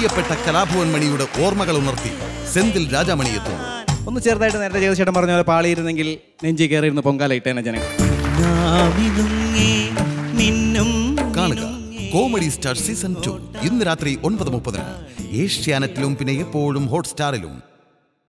പ്രിയപ്പെട്ട കലാഭവൻ മണിയുടെ ഓർമ്മകൾ ഉണർത്തി സെന്തിൽ രാജാമണി എത്തുന്നു. ഒന്ന് ചെറുതായിട്ട് നേരത്തെ ചേട്ടൻ പറഞ്ഞ പോലെ പാളിയിരുന്നെങ്കിൽ നെഞ്ചി കയറിയിരുന്ന് പൊങ്കാല ഇട്ടേനെ ജനങ്ങൾ. കാണുക കോമഡി സ്റ്റാർ സീസൺ 2 ഇന്ന് രാത്രി 9:30 ഏഷ്യാനെറ്റിലും പിന്നെ എപ്പോഴും ഹോട്ട്സ്റ്റാറിലും.